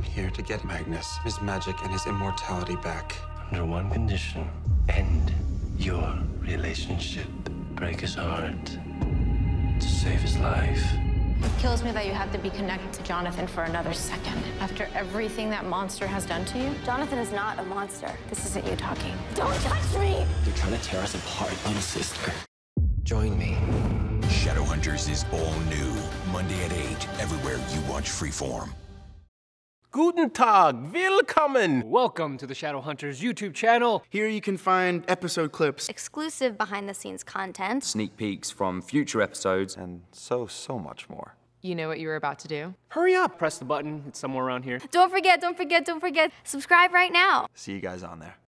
I'm here to get Magnus, his magic, and his immortality back. Under one condition, end your relationship. Break his heart to save his life. It kills me that you have to be connected to Jonathan for another second. After everything that monster has done to you, Jonathan is not a monster. this isn't you talking. Don't touch me! They're trying to tear us apart, little sister. Join me. Shadowhunters is all new. Monday at 8, everywhere you watch Freeform. Guten Tag, willkommen! Welcome to the Shadowhunters YouTube channel. Here you can find episode clips, Exclusive behind-the-scenes content, Sneak peeks from future episodes, And so much more. You know what you were about to do? Hurry up, press the button, it's somewhere around here. Don't forget, subscribe right now. See you guys on there.